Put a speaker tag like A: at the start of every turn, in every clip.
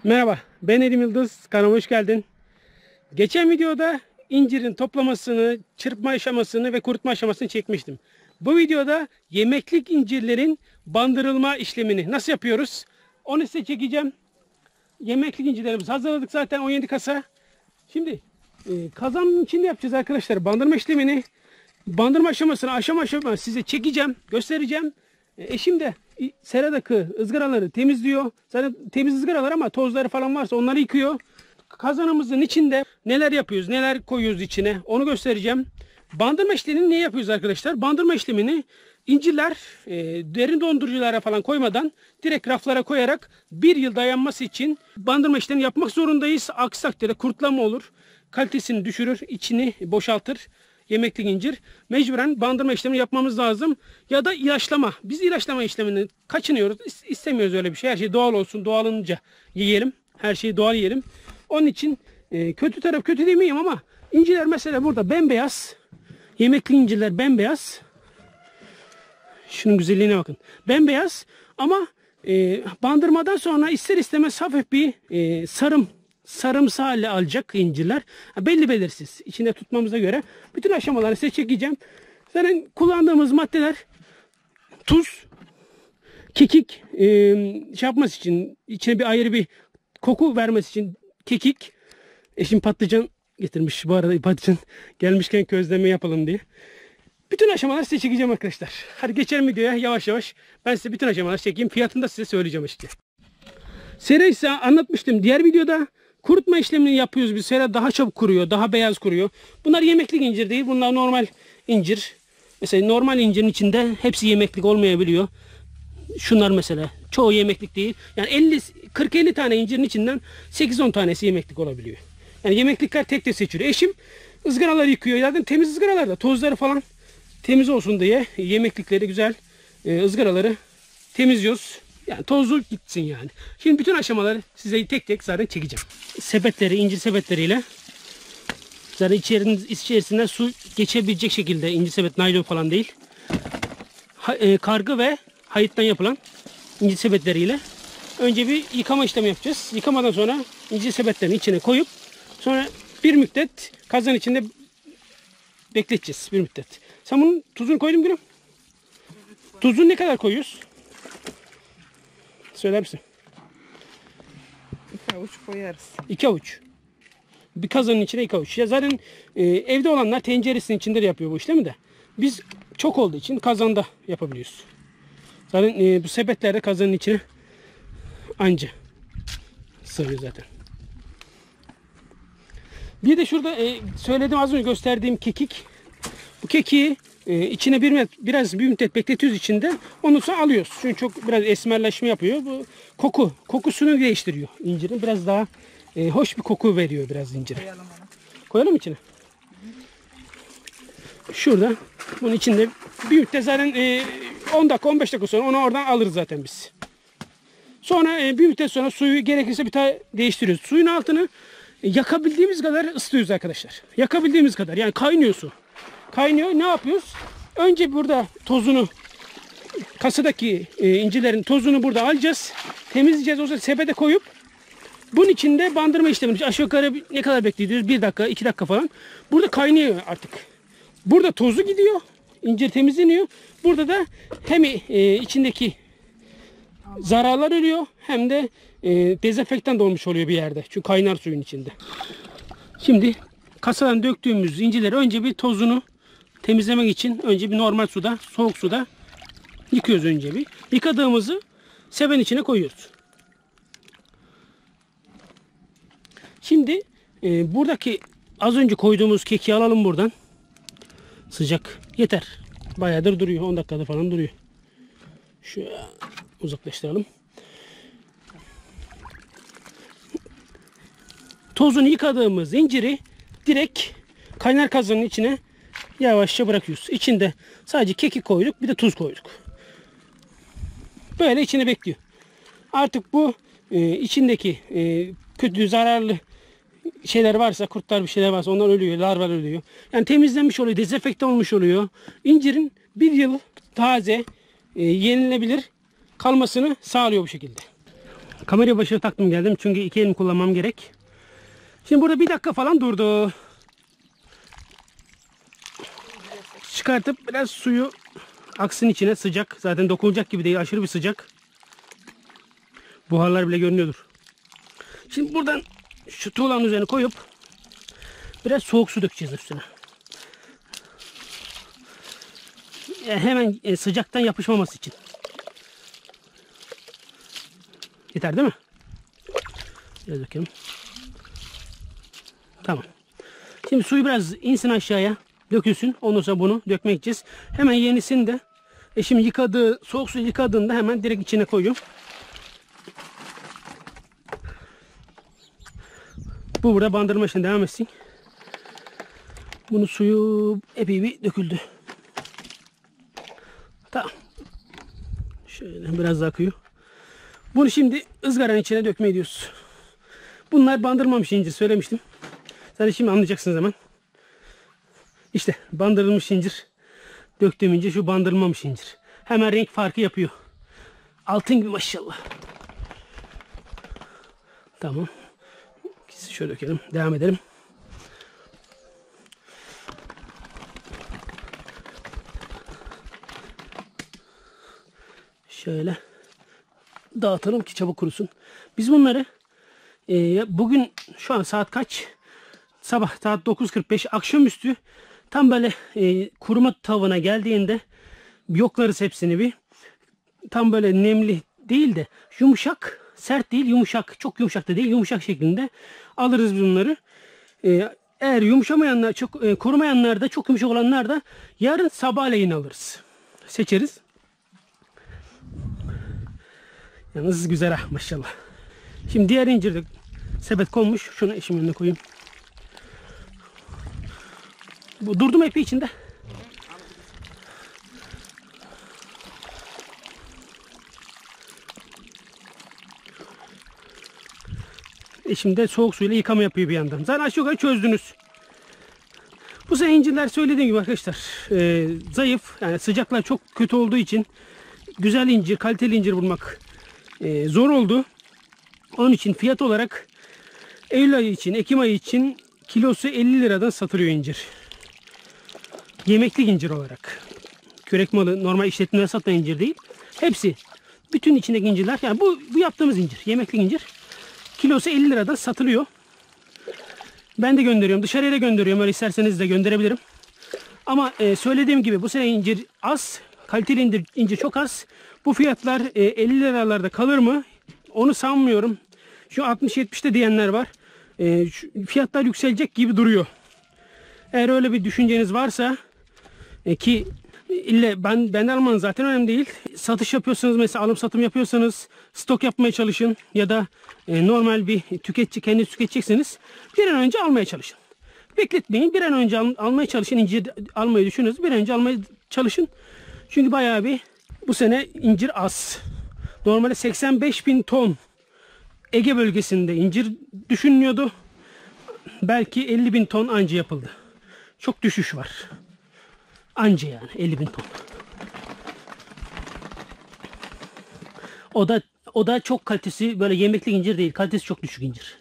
A: Merhaba, ben Edim Yıldız. Kanalıma hoş geldin. Geçen videoda incirin toplamasını, çırpma aşamasını ve kurutma aşamasını çekmiştim. Bu videoda yemeklik incirlerin bandırılma işlemini nasıl yapıyoruz? Onu size çekeceğim. Yemeklik incirlerimizi hazırladık zaten 17 kasa. Şimdi kazanın içinde yapacağız arkadaşlar bandırma işlemini. Bandırma aşamasını aşama aşama size çekeceğim, göstereceğim. Eşim de seradaki ızgaraları temizliyor. Zaten temiz ızgaralar ama tozları falan varsa onları yıkıyor. Kazanımızın içinde neler yapıyoruz, neler koyuyoruz içine onu göstereceğim. Bandırma işlemini ne yapıyoruz arkadaşlar? Bandırma işlemini incirler derin donduruculara falan koymadan direkt raflara koyarak bir yıl dayanması için bandırma işlemini yapmak zorundayız. Aksi takdirde kurtlama olur. Kalitesini düşürür, içini boşaltır. Yemeklik incir. Mecburen bandırma işlemi yapmamız lazım. Ya da ilaçlama. Biz ilaçlama işlemini kaçınıyoruz. İstemiyoruz öyle bir şey. Her şey doğal olsun. Doğalınca yiyelim. Her şeyi doğal yiyelim. Onun için kötü taraf kötü demeyeyim ama incirler mesela burada bembeyaz. Yemekli incirler bembeyaz. Şunun güzelliğine bakın. Bembeyaz ama bandırmadan sonra ister istemez hafif bir sarımsı hale alacak incirler. Belli belirsiz. İçinde tutmamıza göre bütün aşamaları size çekeceğim. Zaten kullandığımız maddeler tuz, kekik yapması için, içine bir ayrı bir koku vermesi için kekik. Eşim patlıcan getirmiş. Bu arada patlıcan gelmişken közleme yapalım diye. Bütün aşamaları size çekeceğim arkadaşlar. Hadi geçelim videoya yavaş yavaş. Ben size bütün aşamaları çekeyim. Fiyatını da size söyleyeceğim işte. Sera ise anlatmıştım. Diğer videoda kurutma işlemini yapıyoruz. Biz sera daha çabuk kuruyor. Daha beyaz kuruyor. Bunlar yemeklik incir değil. Bunlar normal incir. Mesela normal incirin içinde hepsi yemeklik olmayabiliyor. Şunlar mesela. Çoğu yemeklik değil. Yani 40-50 tane incirin içinden 8-10 tanesi yemeklik olabiliyor. Yani yemeklikler tek tek seçiliyor. Eşim ızgaraları yıkıyor. Zaten temiz ızgaralarda tozları falan temiz olsun diye yemeklikleri güzel ızgaraları temizliyoruz. Yani tozlu gitsin yani. Şimdi bütün aşamaları size tek tek zaten çekeceğim. Sepetleri, incir sepetleriyle zaten içerisinden su geçebilecek şekilde incir sepet, naylon falan değil. Kargı ve hayıttan yapılan incir sepetleriyle önce bir yıkama işlemi yapacağız. Yıkamadan sonra incir sepetlerini içine koyup sonra bir müddet kazan içinde bekleteceğiz bir müddet. Sen bunun tuzunu koydun gülüm. Tuzunu ne kadar koyuyoruz? Söyler misin?
B: 2 avuç koyarız.
A: 2 avuç. Bir kazanın içine 2 avuç. Ya zaten evde olanlar tenceresinin içinde de yapıyor bu işlemi de. Biz çok olduğu için kazanda yapabiliyoruz. Zaten bu sepetlerde kazanın içine anca sığıyor zaten. Bir de şurada söyledim az önce gösterdiğim kekik. Bu kekiği içine biraz bir müddet bekletiyoruz içinde. Ondan sonra alıyoruz. Çünkü çok biraz esmerleşme yapıyor. Bu kokusunu değiştiriyor incirin. Biraz daha hoş bir koku veriyor biraz incire. Koyalım içine. Şurada bunun içinde bir müddet zaten 10 dakika 15 dakika sonra onu oradan alırız zaten biz. Sonra bir müddet sonra suyu gerekirse bir tane değiştiriyoruz. Suyun altını yakabildiğimiz kadar ısıtıyoruz arkadaşlar. Yakabildiğimiz kadar. Yani kaynıyor su. Kaynıyor. Ne yapıyoruz? Önce burada tozunu, kasadaki incilerin tozunu burada alacağız. Temizleyeceğiz. O zaman sepete koyup bunun içinde bandırma işlemini aşağı yukarı ne kadar bekliyoruz? 1 dakika, 2 dakika falan. Burada kaynıyor artık. Burada tozu gidiyor. İncir temizleniyor. Burada da hem içindeki zararlar ölüyor hem de dezenfektan da olmuş oluyor bir yerde. Çünkü kaynar suyun içinde. Şimdi kasadan döktüğümüz incileri önce bir tozunu temizlemek için önce bir normal suda, soğuk suda yıkıyoruz önce bir. Yıkadığımızı seven içine koyuyoruz. Şimdi buradaki az önce koyduğumuz keki alalım buradan. Sıcak. Yeter. Bayağıdır duruyor. 10 dakikada falan duruyor. Şöyle uzaklaştıralım. Tozunu yıkadığımız inciri direkt kaynar kazanın içine yavaşça bırakıyoruz. İçinde sadece kekik koyduk, bir de tuz koyduk. Böyle içine bekliyor. Artık bu içindeki kötü, zararlı şeyler varsa, kurtlar bir şeyler varsa onlar ölüyor, larvalar ölüyor. Yani temizlenmiş oluyor, dezenfekte olmuş oluyor. İncirin bir yıl taze, yenilebilir kalmasını sağlıyor bu şekilde. Kamerayı başına taktım geldim çünkü iki elimi kullanmam gerek. Şimdi burada 1 dakika falan durdu. Çıkartıp biraz suyu aksın içine, sıcak. Zaten dokunacak gibi değil, aşırı bir sıcak. Buharlar bile görünüyordur. Şimdi buradan şu tuğlanın üzerine koyup biraz soğuk su dökeceğiz üstüne. Hemen sıcaktan yapışmaması için. Yeter değil mi? Biraz dökelim. Tamam. Şimdi suyu biraz insin aşağıya. Dökülsün. Ondan sonra bunu dökmek gideceğiz. Hemen yenisini de eşim yıkadığı, soğuk su yıkadığında hemen direkt içine koyuyorum. Bu burada bandırma için devam etsin. Bunun suyu epey bir döküldü. Tamam. Şöyle biraz daha akıyor. Bunu şimdi ızgaranın içine dökme ediyoruz. Bunlar bandırmamış incir, söylemiştim. Zaten şimdi anlayacaksınız hemen. İşte bandırılmış incir. Döktüğüm incir şu bandırılmamış incir. Hemen renk farkı yapıyor. Altın gibi maşallah. Tamam. Şöyle dökelim. Devam edelim. Şöyle dağıtalım ki çabuk kurusun. Biz bunları bugün şu an saat kaç? Sabah saat 9:45, akşamüstü tam böyle kuruma tavına geldiğinde yoklarız hepsini bir. Tam böyle nemli değil de yumuşak, sert değil, yumuşak, çok yumuşak da değil, yumuşak şeklinde alırız bunları. Eğer yumuşamayanlar, çok kurumayanlar da, çok yumuşak olanlar da yarın sabahleyin alırız. Seçeriz. Yalnız güzel ha maşallah. Şimdi diğer incir de sepet konmuş. Şunu eşimin önüne koyayım. Bu durdu mu epey içinde? Eşim de soğuk suyla yıkama yapıyor bir yandan. Zaten aşağı yukarı çözdünüz. Bu sene incirler söylediğim gibi arkadaşlar zayıf. Yani sıcaklar çok kötü olduğu için güzel incir, kaliteli incir bulmak zor oldu. Onun için fiyat olarak Eylül ayı için, Ekim ayı için kilosu 50 liradan satılıyor incir. Yemeklik incir olarak. Kürek malı, normal işletmede satılan incir değil. Hepsi, bütün içindeki incirler, yani bu yaptığımız incir, yemeklik incir. Kilosu 50 liradan satılıyor. Ben de gönderiyorum. Dışarıya da gönderiyorum. Öyle isterseniz de gönderebilirim. Ama söylediğim gibi bu sene incir az. Kaliteli incir çok az. Bu fiyatlar 50 liralarda kalır mı? Onu sanmıyorum. Şu 60-70'te diyenler var. Fiyatlar yükselecek gibi duruyor. Eğer öyle bir düşünceniz varsa ki ille benden almanız zaten önemli değil. Satış yapıyorsanız, mesela alım satım yapıyorsanız stok yapmaya çalışın ya da normal bir tüketici, kendiniz tüketecekseniz bir an önce almaya çalışın. Bekletmeyin, bir an önce almaya çalışın. İncir almayı düşünüyorsunuz, bir an önce almaya çalışın. Çünkü bayağı bir bu sene incir az. Normalde 85.000 ton Ege bölgesinde incir düşünülüyordu. Belki 50.000 ton anca yapıldı. Çok düşüş var. Anca yani 50.000 ton. O da çok kalitesi, böyle yemeklik incir değil. Kalitesi çok düşük incir.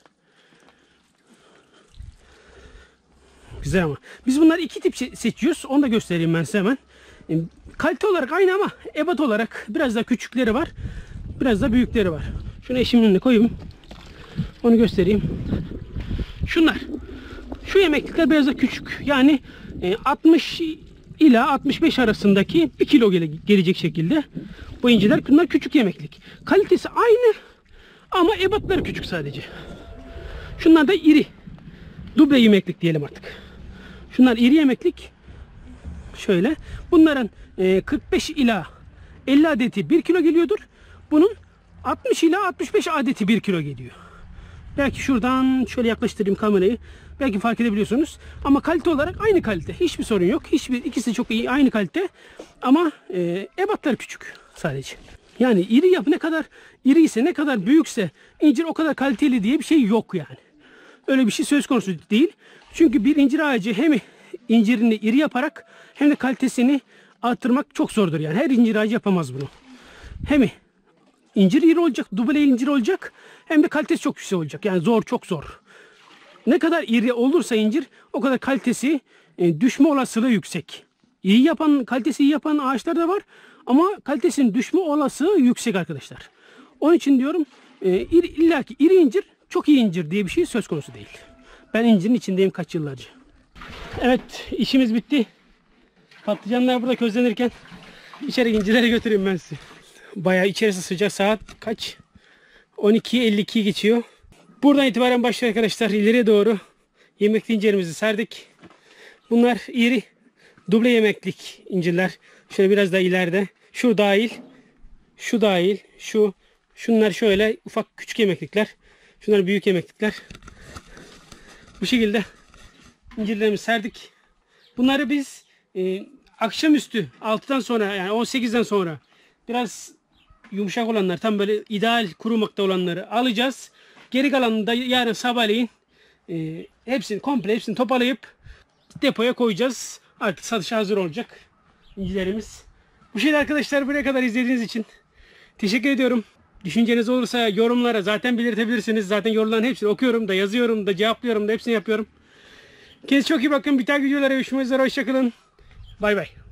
A: Güzel ama. Biz bunları iki tip seçiyoruz. Onu da göstereyim ben size hemen. Kalite olarak aynı ama ebat olarak biraz daha küçükleri var. Biraz da büyükleri var. Şunu eşimin önüne koyayım. Onu göstereyim. Şunlar. Şu yemeklikler biraz da küçük. Yani 60 ila 65 arasındaki 1 kilo gelecek şekilde. Bu inciler, bunlar küçük yemeklik. Kalitesi aynı ama ebatları küçük sadece. Şunlar da iri. Duble yemeklik diyelim artık. Şunlar iri yemeklik. Şöyle. Bunların 45 ila 50 adeti 1 kilo geliyordur. Bunun 60 ila 65 adeti 1 kilo geliyor. Belki şuradan şöyle yaklaştırayım kamerayı. Belki fark edebiliyorsunuz. Ama kalite olarak aynı kalite. Hiçbir sorun yok. İkisi de çok iyi. Aynı kalite. Ama ebatlar küçük sadece. Yani iri yap, ne kadar iriyse, ne kadar büyükse incir o kadar kaliteli diye bir şey yok yani. Öyle bir şey söz konusu değil. Çünkü bir incir ağacı hem incirini iri yaparak hem de kalitesini arttırmak çok zordur yani. Her incir ağacı yapamaz bunu. Hem incir iri olacak, duble incir olacak. Hem de kalitesi çok yüksek olacak. Yani zor, çok zor. Ne kadar iri olursa incir o kadar kalitesi düşme olasılığı yüksek. Kalitesi iyi yapan ağaçlar da var ama kalitesinin düşme olasılığı yüksek arkadaşlar. Onun için diyorum illaki iri incir çok iyi incir diye bir şey söz konusu değil. Ben incirin içindeyim kaç yıllarca. Evet, işimiz bitti. Patlıcanlar burada közlenirken içeri incirleri götüreyim ben size. Bayağı içerisi sıcak, saat kaç? 12:52 geçiyor. Buradan itibaren başlıyor arkadaşlar, ileriye doğru yemekli incirimizi serdik. Bunlar iri duble yemeklik incirler. Şöyle biraz daha ileride. Şu dahil. Şu dahil. Şunlar şöyle ufak küçük yemeklikler. Şunlar büyük yemeklikler. Bu şekilde incirlerimizi serdik. Bunları biz akşamüstü 6'dan sonra, yani 18'den sonra biraz yumuşak olanlar, tam böyle ideal kurumakta olanları alacağız. Geri kalanını da yarın sabahleyin hepsini toparlayıp depoya koyacağız. Artık satışa hazır olacak incilerimiz. Bu şeyde arkadaşlar, buraya kadar izlediğiniz için teşekkür ediyorum. Düşünceniz olursa yorumlara zaten belirtebilirsiniz. Zaten yorumların hepsini okuyorum da, yazıyorum da, cevaplıyorum da, hepsini yapıyorum. Kendinize çok iyi bakın. Bir dahaki videolara görüşmek üzere. Hoşçakalın. Bay bay.